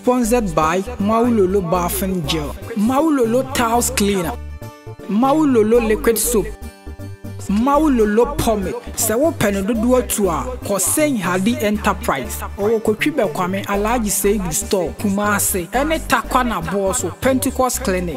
sponsored by Maulolo Bathing Gel, Maulolo Tiles Cleaner, Maulolo Liquid Soap, Maulolo Pomade. Se wo pene dodo atu a Kosen Hadi Enterprise or Kotwibe Kwame Alaji Segi Store Kumase ene takwa na boss Pentecost Clinic.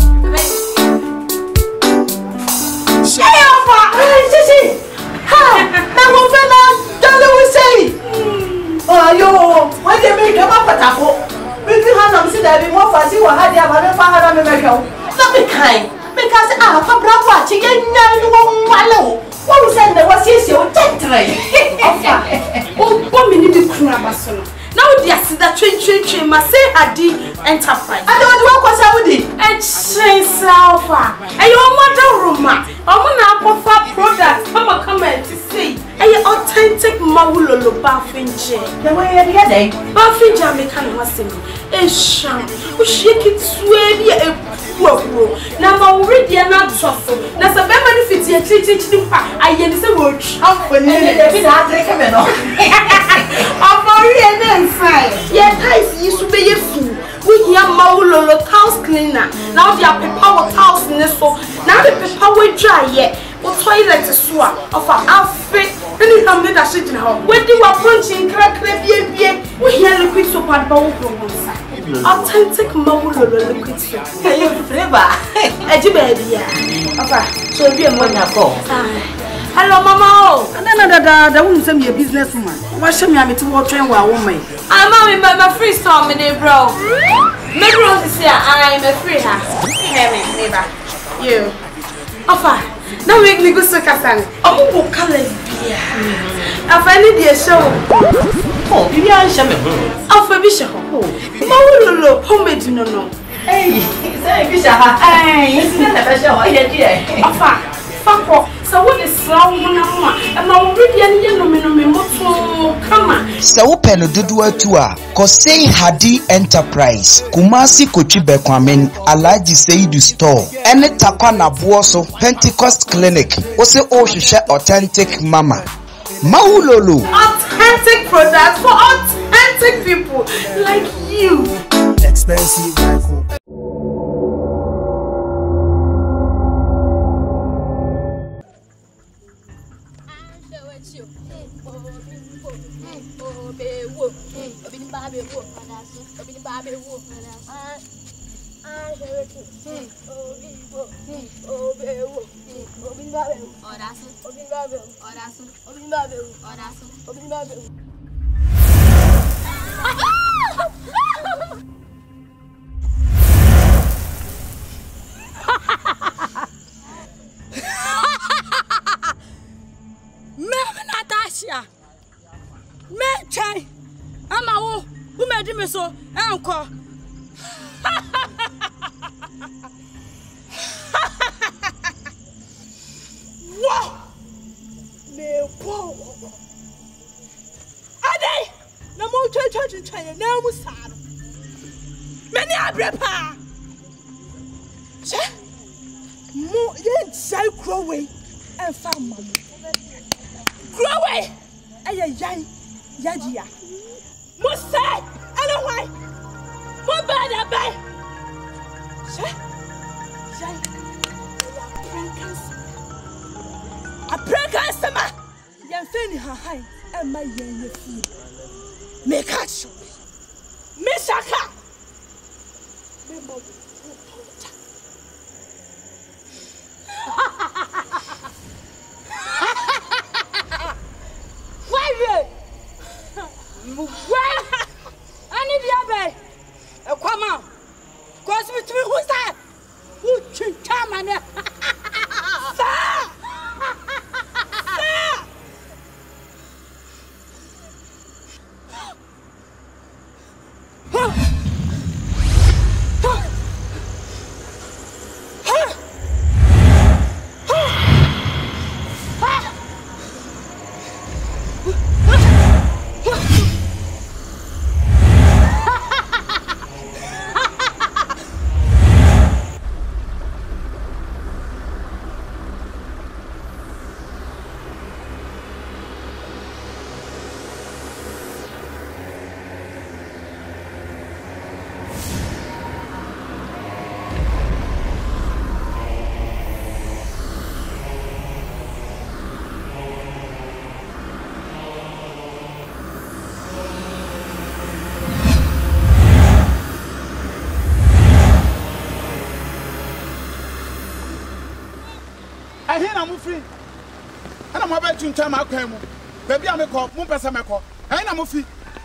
Hey Alpha! Sisi! Ha! Na mo fe na dole we say. Oh yo, when they make come up patako. We fi hanam si da bi mo fa si wa hadi aba me fa hada me mehwe. Na be kind. Because fa bravo a chi nya ni wo nwale o. What we say na was yes you tetre. Alpha. Oh me ni bi kunu abaso no. Now they are that train must say Hadi Enterprise. I don't want to say Woody. And say Alpha. And your mother Roma. I'm gonna offer products. Come and to see. And your authentic Maulolo Bathing Gel. The way you're getting Bathing Gel, me can't was it. A sham. We shake it sweaty a poor. Now I'm already not truffle. Now some benefits you're teaching the fact. I hear the word champ when you're not recommend. I'm already inside. Yeah, guys, you should be a fool. We hear Maulolo Tiles Cleaner. Now they are paper towels in this so. Now the paper will dry yet. Or toilet is swap of our outfit. Then you can make a shit in her. When they were punching crack, we hear liquid soap and bowl from one side. Authentic Maulolo liquid soap. Hey, you flavor. A baby. Okay, so be a money for. Hello, Mama. That won't send me a businesswoman. Why should me to watch train where woman? I'm my free store, my bro. My bro is here. I'm a free her. Hey, neighbor. You. Offer. Now make me go so Kassan. I'm going to call it beer. I find it a show. Oh, you are shaman. Offer Bishop. Maulolo, homemade no. Hey, say Bishop. Hey, it's not a show. I hear. Offer. Fuck off. So what is wrong with Mama? And I already come on. So pen dodo atu a Kosen Hadi Enterprise Kumasi Kotwibe Kwame Alaji Segi Store ene takwa na boso Pentecost Clinic ose o hwehwe authentic mama Maulolo authentic products for authentic people like you. Expensive Michael. Natasha, me chai, ama who made me so uncle. Wow, me poor. Ade, no more church in China, no more sad. Many are prepared. More yet, so crowing and found money. Croway! Ay, Yajia. Musa! Anyway! What bad I buy? A prank customer! Young Fanny, her high, and my young food. Make catch you. Miss Shaka! I need the abbey. Come on. Cause between who's that? Who can come on there? here na mo free. Ana mo ba tunta ma kwan mu. Ba bia me ko, mo pesa me ko. Here na mo free.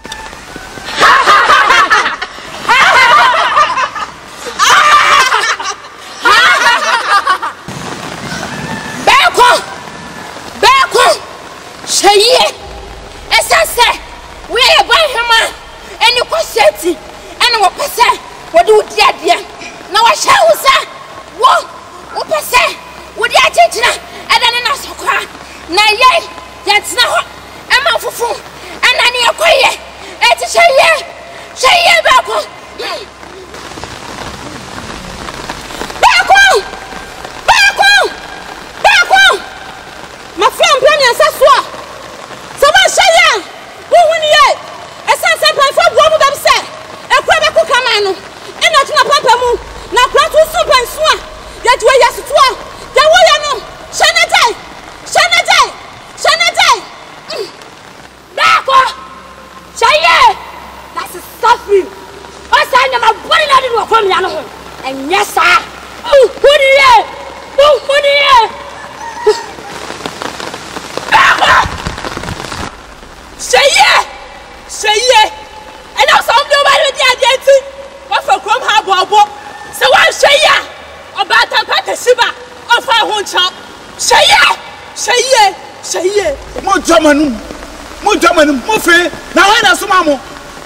Beko. Sheye. Esase. We e ban hema. Eni ko seti. Eni wo pese. Wo di udi ade. Na wa hye wo sa. Wo pese. Wo di achichira. Eda na sokwa. Na ye yatina ho. Ema fufu. Ana ne ekoye. Eti sheye Beko. My friend Penny and Sasua. Someone Shaya. Who win ye? A sunset plan for one of them said. A Quebec Camano. And not in a papamu. Now, Prato Soup and Swan. Yet we are Sua. The Wayano. Shanatay. Beko. Shaya. That's a suffering. I said, I'm a body not in a family. And yes, sir. Oh, who do you? Sheye. And now some nobody with the identity. What for come have bobo? So I'm Sheye. About a pack Shiba. Of our own chop. Sheye. Mo German, mo free. Now I na sumamo.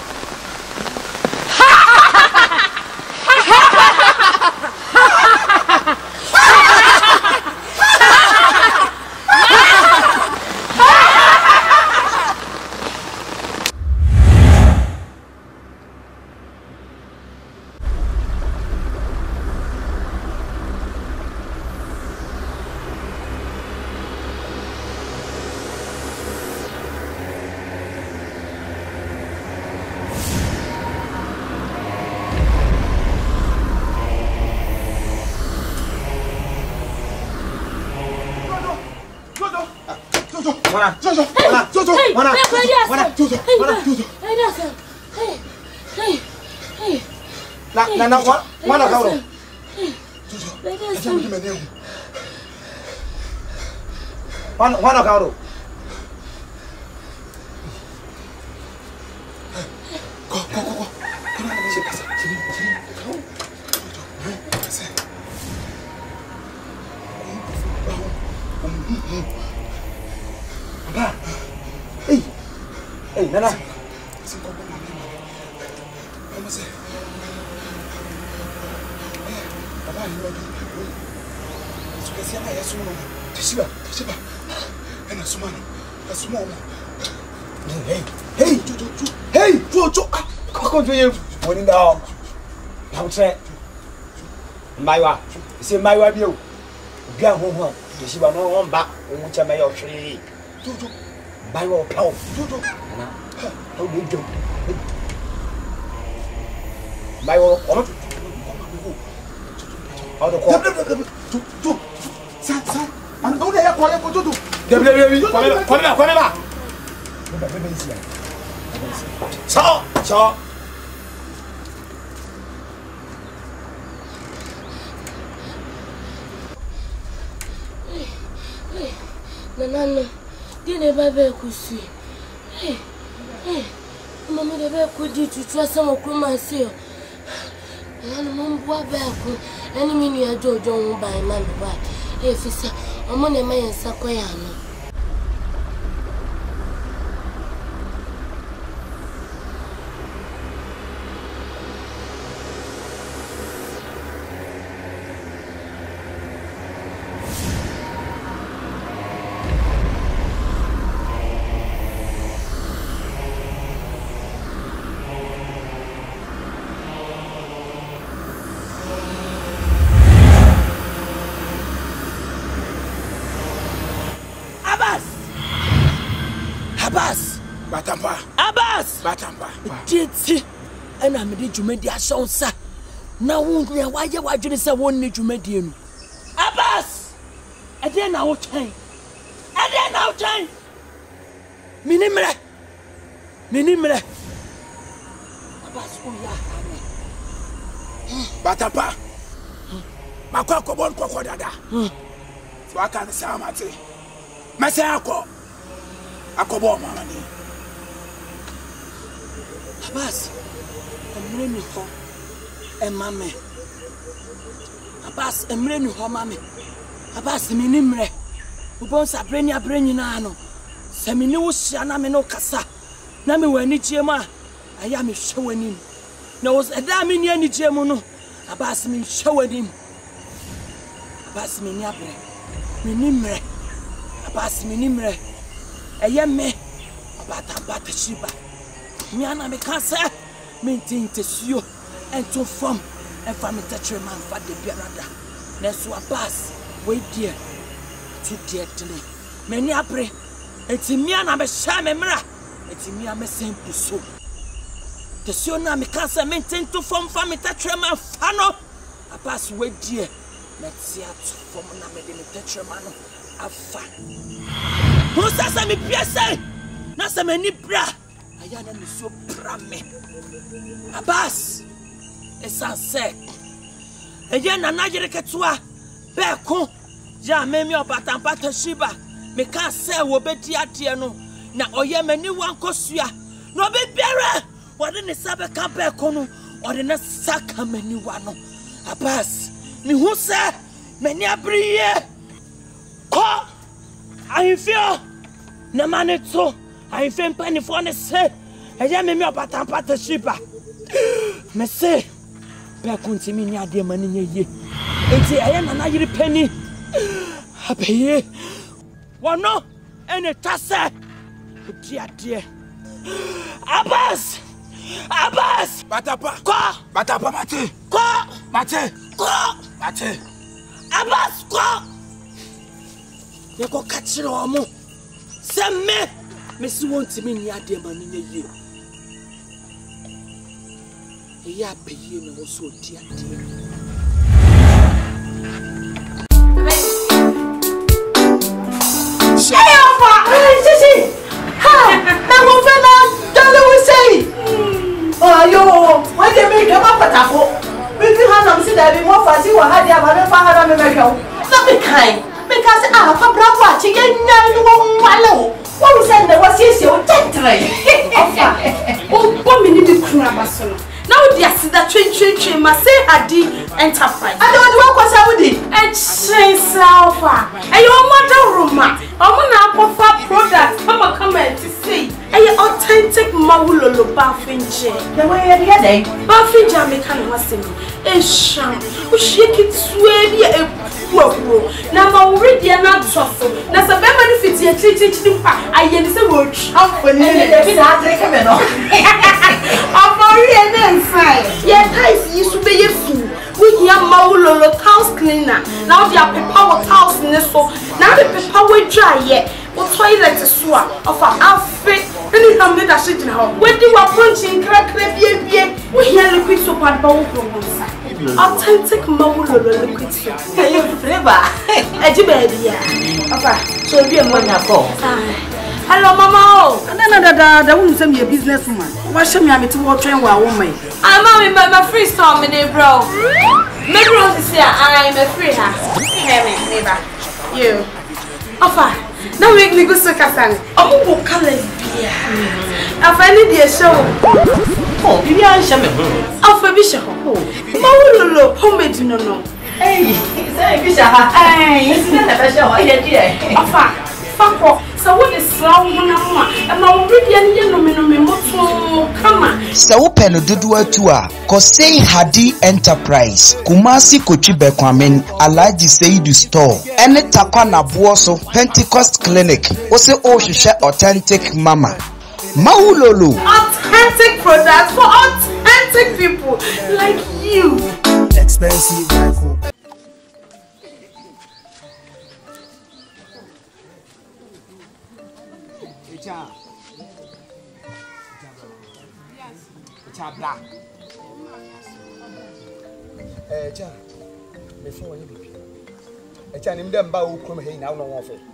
Hey, Nana. Hey, Jojo. Come to you. Morning down. How say? Maiwa. Say Maiwa bio. Bia ho. Yesiba no on back. Omu chama yo hwe. Jojo. Maiwa pao. Jojo. Na. How do you do? Maiwa, on. How do you Sa. And don't let her call Jojo. Come here. So. Nana, didn't ever see. Hey, Mamma, never could you to trust some of myself. And Mom, what back? Any minute, Joe don't buy my wife. If it's a money man, Sakoyano. Batampa. Titi. And I'm ready to make their song, sir. Now, why you just say one need to make you? Abbas! And then I'll change. Minimre. Abbas, Batampa. Makoko bon koko dada. So I can't say I'm at it. Messiah, Akobo, Mammy. Abbas, emreni ho emame. Abbas emreni ho mame. Abbas minimre. Ubon sabreni na no. Se mini wo hia na me no kasa. Na me wani giema aya me hwewanim. Na wo eda me ni ani giemu no. Abbas me hwewanim. Abbas me ni abre. Minimre. Abbas minimre. Eye me abata shiba. Miana me can say, maintain tissue and to form and family toucher man for the Berada. Next one pass, wait dear, too dear to me. Many a pray, it's in me and I'm a sham emra, it's in me I'm a simple so. The Siona me can say, maintain to form family toucher man fano. I pass wait dear, let's see how to form a toucher man of fun. Who says I'm a PSA? Nasa many bra. Ayana mi so prame. Abbas esanse. Eje na najere ketua beko ja memi obatampa shiba me ka se wo bedi ade no na oye mani wankosua na obebiara wode ne sabe ka beko no ode ne saka mani wa no. Abbas mi hu se mani abriye ko ahifio na maneto I feel penny for the say, I am me about a shiba. Me say, Beckunti me near dear money ye. It's I am an penny. Happy one no, and a tassa. Dear. Abbas! Batapa, Mate. Abbas, you go catch your omo. Send me. Messi wants me near dear man in a year. A year per year, no so dear. Oh, yo, when they make a map attack, we can have them that we more fancy what had their mother for her. Not be kind, because I have a brother watching and what was that? There was your gentry. Oh, minute cramason. Now, yes, that train must say Hadi Enterprise. I don't know what I would do. And say, Salva. And your mother, Roma. I'm going to offer products. Come and see. A authentic Mawulolo Baffinche. The way the other day, Baffinja Mekan was saying, a sham, who shake it sweaty a poor. Now, already not truffle. Now, the benefit you're teaching, I get the word trump when you're not recommend. I'm already inside. Yeah, guys, you should be a fool. We hear Mawulolo house cleaner. Now, they are power house in this so. Now, the power dry yet. What toilet is swa of our outfit. Any time that shit in her. When they were punching crack, we hear liquid soap and bowl from one side. Authentic Mawulolo liquid soap. You flavor. Baby. So be a money for. Hello, Mama. And then won't send me a businesswoman. Why should me to watch train while woman? I'm my free storm in a bro. Maybe is here. I'm a free house. Hear me, neighbor. You. Offer. Now make me go so Kassan. I'm going to call it beer. I find the show. Oh, you are shaman. Offer Bishop. Mawulolo, homemade no. Hey, say Bishop. Hey, it's not a show. I did. Offer. Fuck. So what is wrong with you? I'm already come on. So peno dodo atua Kosei Hadi Enterprise Kumasi Kochibe Kwamen Alaji Seidu Store Ene takwa na buoso Pentecost Clinic Ose Oshishe Authentic Mama Mawulolo Authentic products for authentic people like you. Expensive Michael. Chabla. Ja. Me fo wani bibi. Ja nim dem ba wo krom he na wo no fe.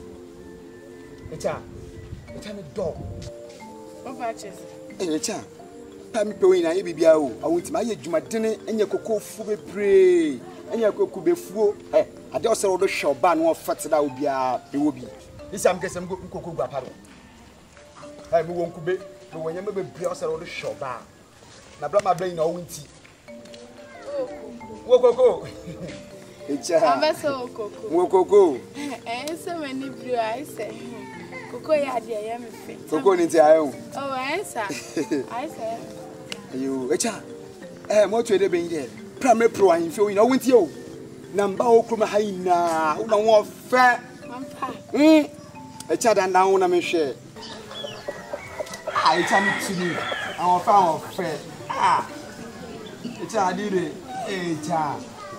Ja me dog. Over chest. Ja. Pa mi pe wo ina ye bibia o. Awonti ma ye dwumadene enye kokofu bebre. Enye kokofu befuo. ade o se wo do hwe oba no ofete da obia e wo bi isam kesem nkoko gua paro ai mi won kube no wonya me bebia o se wo do hwe oba na bla ma bla ina o wunti wo koko echa Ambeso koko wo koko so many blue I say koko ya de ya me fe koko ni ti ayo oh answer I say ayo echa mo twede ben de primary pro an fe ina o wunti o namba o kroma ha ina una wo fe mampa echa dan dan una me hwe echa mi tini awon fa awon fe echa adire echa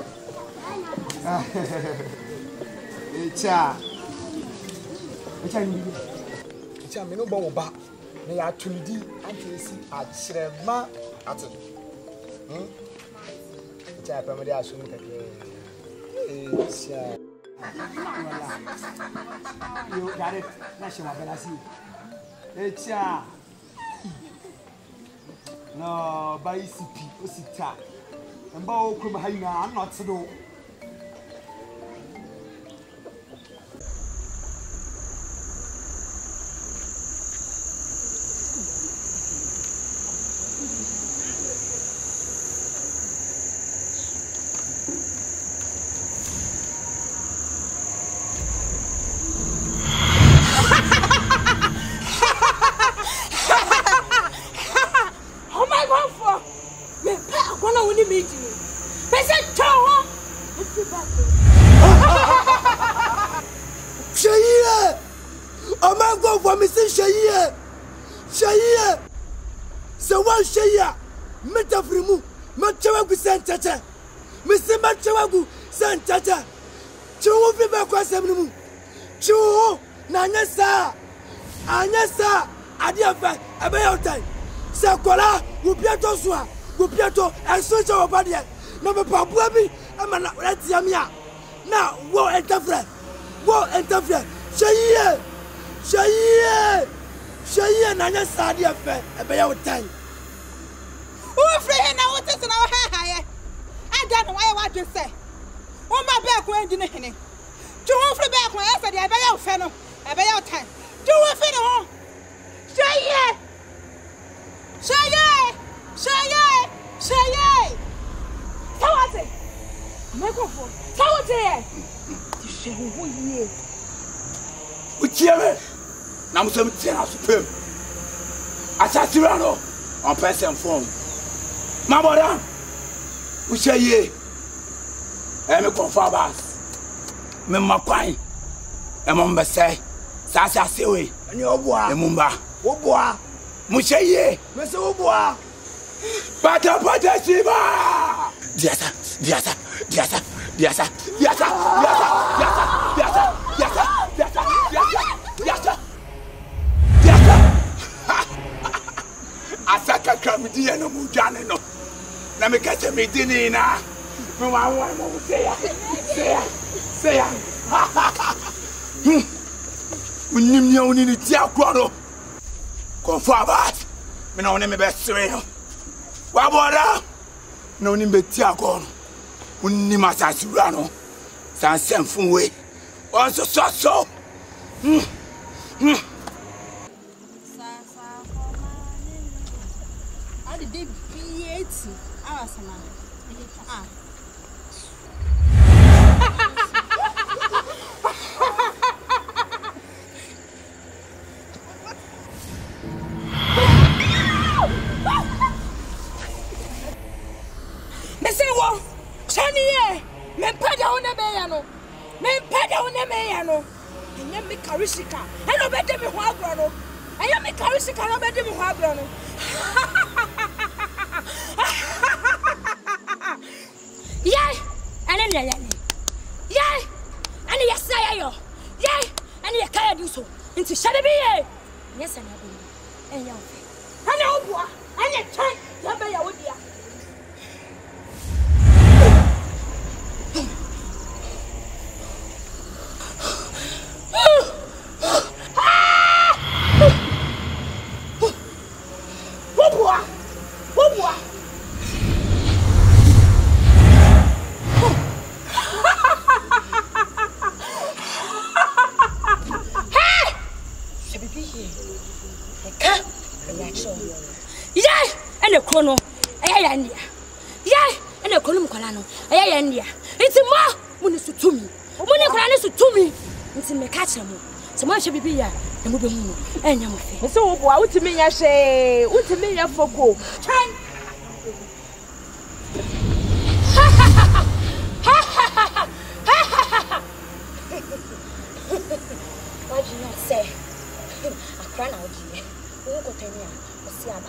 echa me no bo ba na ya tunidi antesi akyerema ate echa pa me de aso mu kake echa yo gare na shema belasi echa no ba ICP osita mba o kuma haina not do Metafrimu, Machawagu Santata, Mr. Machawagu Santata, Chu Viva Quasamu, Chu Nanyasa, Anyasa, Adiafa, Abayota, Sakola, Gupiato Swa, Gupiato, and Soja of Badia, Number Papuabi, Amana Ratiamia. Now, war and Tafra, Shaye, Nanyasa, Adiafa, Abayota. Who free and I want to know how I don't know what you say. Oh, my back when you know. To hold for back when I said, I buy out fennel, I buy out time. Do a fennel. Say, how was it? Microphone, how was it? To show who you are. Which year? Now, some 10 hours of him. I sat around on person phone. My brother, we say ye. I'm a confabas. Memma quine. A mumba say, Sasa Sewe, and your boy, a mumba. Oboa, Musha ye, Mr. Oboa. Pata Siva. Diasa. Asaka Kramidi and Mujano. Let me catch a meeting in. No, I want to say, we need only the Tiaquado. Confabas, me no name best trainer. Wabora, no name be Tiagon. We need my Sasurano. San Sam way. Also, so. I did B80 hours now. And then me Karishika, and I bet them who are grown. I am a Karishika, and I bet them who are grown. Yay, and then yay, and yes, I am. Yay, and you can't do so. Into Shadabi. Yes, and I and young. I know, and you can't. Yabaya would be. Yay! And a chrono. Ayandia. Yay! And a column colano. Ayandia. It's a more when it's to me. When a clan is to me. It's in the catcher. So much be here. And moving and your face. So, what to me, I say, what to me, I forgo. What do you not say? I cry now, dear. We will go to me. We'll see about.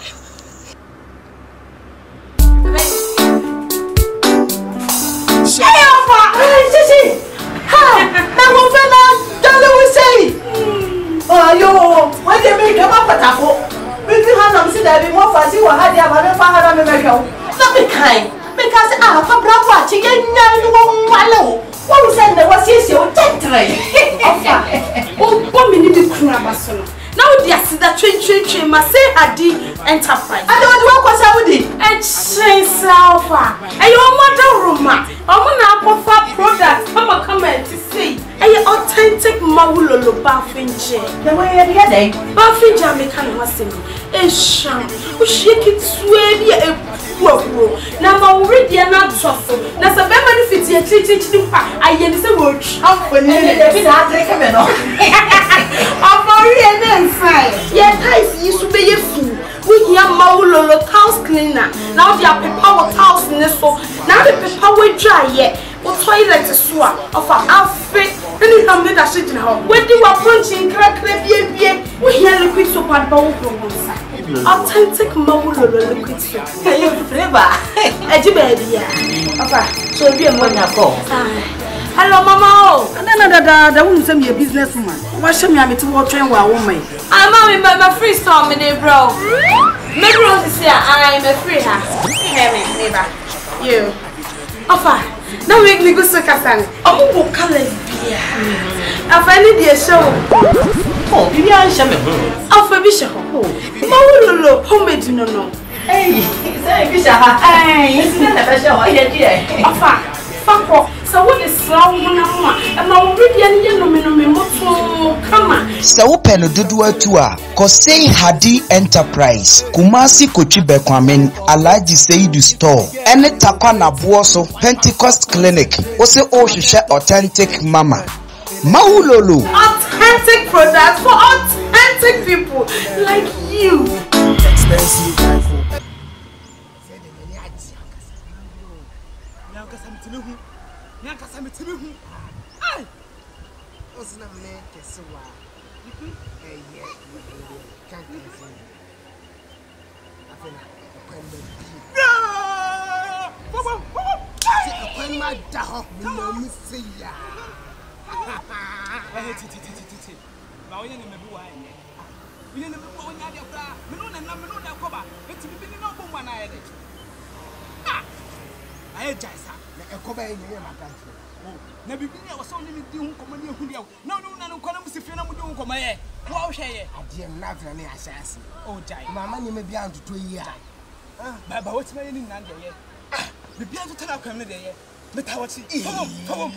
Hey, Alpha! Sissy! Ha! Now, what can we say? Oh, yo, what do you make up a taco? We do have see that we more fancy what had the other father of America. Not be kind, because I have a brother watching and no. What was that? There was your gentry. Oh, 1 minute to Crabasson. Now, yes, that train must say Hadi Enterprise. I don't know what I would do. And say, Alpha. And your mother, Roma. I'm going to offer products. Come and to see. And your authentic Mawulolo Baffinje. The way the other Baffinje, I can't say. A sham. We shake it sweaty a poor. Now, I'm already not truffle. Now, some benefits you're teaching. I am the word. I'm for yeah, guys, you should be a fool. We hear Mawulolo house cleaner. Now they are paper house in the so. Now the paper will dry yet. What toilet is swa of our outfit. Then you can make a shit in her. When you are punching crack, we hear liquid soap and bowl from one side. Authentic Mawulolo liquid soap. Can you flavor? A baby, so be a money. Hello, Mama. That won't send me a businesswoman. Why should me to watch train while woman? I'm my free storm in it, bro. Maybe Rose is here. I'm a free house. Neighbor. You. Offer. Now make me go so Casan. I'm going to call it beer. I find it a show. Oh, you are a shaman. Offer Bishop. Mawulolo, homemade, no. Hey, it's Bishop. Hey, it's not a show. I hear. Offer. Fuck. So what is wrong with Mama? And I will read any come on. So pen dodo atua Kosei Hadi Enterprise Kumasi Kochibe Kwamen Alaji Seidu Store Ene Takwana Buoso Pentecost Clinic Ose Oshisha Authentic Mama Mawulolo authentic products for authentic people like you. Expensive. Ay! What's not me? Guess what? Hey, yeah, can't get it. I feel like a my dog, no, Missy. Na bibinia wasoni mi di hu komani hu dia na no kwana musifie na mu di hu komaye wo hweye adie na afra ne asase o jai mama ni me bia antoto yi a baba wotima ye ni nan de ye bibia to tana kwam ne de ye meta wati tom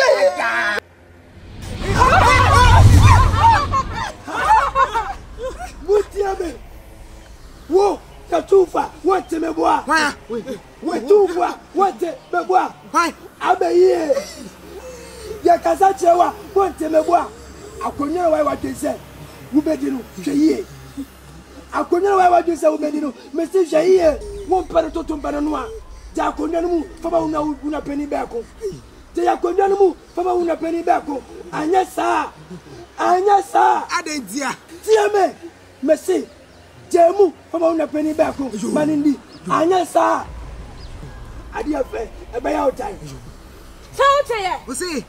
mutiame wo katufa wote meboa we tufa wote meboa abaye ya kasa chewa wote meboa akonya wa wadese ubedinu hweye akonya wa wadese ubedinu mesi hweye wo mpare toto mpare no a ja akonya no mu fama una peni beko ja akonya no mu fama una peni beko anya sa adentia tiame mesi jemu fama una peni beko manindi anya sa adi afa ebe ya otai What see?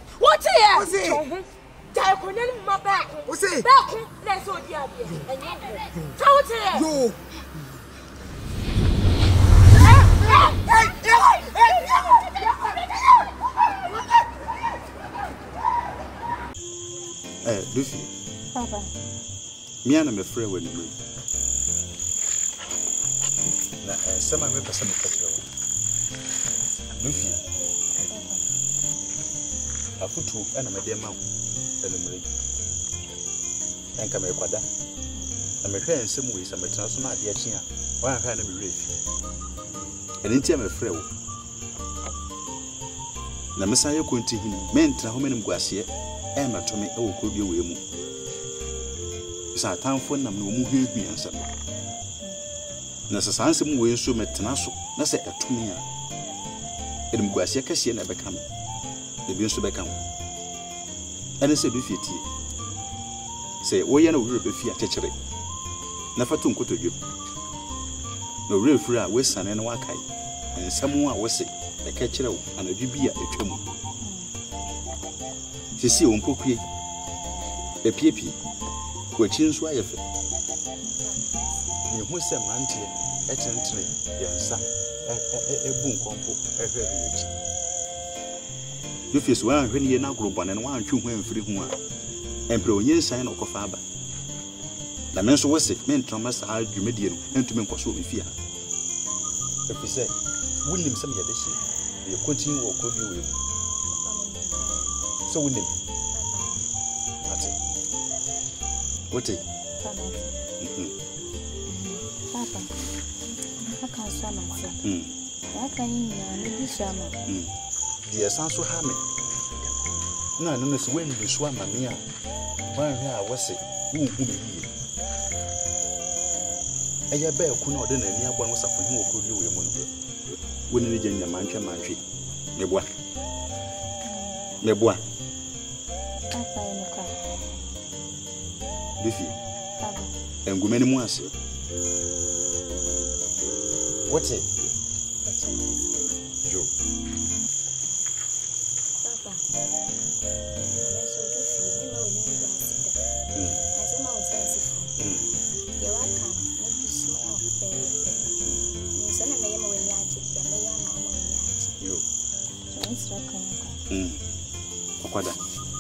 Jai konya ni mma beko. What say? Beko na so di ade. Yo. Lucy. Papa. Me and my friend were in the room. Some of my person Lucy. Afutu and a medium mouth and the Ray. And come a quada. na me hwɛ nsɛm wɔ isa metena so na ade akyi a wa hwɛ na me refi ɛne ntia me frɛ wo na me san yɛ konti hini me ntena ho me nim guaseɛ na to me ɛwɔ kodie wɔ mu sa atamfo nam no mu hwehwie ansɛm na sɛ sansɛm wɔ nso metena so na sɛ ɛtome a ɛdim guaseɛ kɛseɛ na ɛbɛka me ebi nso bɛka wo ɛne sɛ do fietie sɛ woyɛ na wurɛ bɛfi akyekyere na fa to nkotodwe na wurɛ firi a wesane na wakae nsɛm a wose ɛka kyerɛ wo anadwo bi a ɛtwa mu sisi wo mpokue epiepie kwachi nso ayɛ fɛ yehu sɛ manteɛ ɛtentere yɛnsa ɛbu nkɔmpo ɛhwɛ yɛkyi yɛfie so wanhwɛ ne yɛ na agorobɔne no wantwe ho amfiri ho a ɛmprɛ onye nsan na ɔkɔfa aba na me nso wose mentrama saa dwumadie no ɛntumi nkɔ so wɔ me fie ha ɛfiri sɛ wonim sɛ meyɛde hye yɛ continue wɔ kodie wɔ mu sɛ wonim ate wote Papa, I can't swim myself. I can't even swim. The essence of Hammy. No, no, it's when you swam, Mamma. Why, I was it. Who be here? I bear could not then any one was up for who could do a monocle. When you get your mancha manchi. Mebois. Mebois. Biffy. And go many more. What's it? Joe. Papa, I'm so goofy. You know, you need to sit there. I said, I'm sensitive. You're welcome. Maybe small, very good. You send a man when you're a man, you. So it's like Okwada.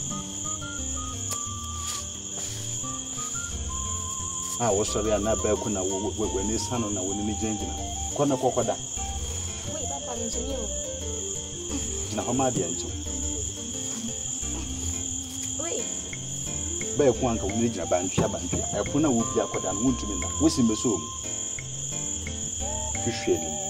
Ah, was sorry, I'm not back when I when his son on when he changed. Kona Okwada. Wait, Papa, into you. Na Hamadi and you. Wait. Back one can reach a bank, I put a whoop Yakoda and wound to me now. What's in the soul? Fish shading.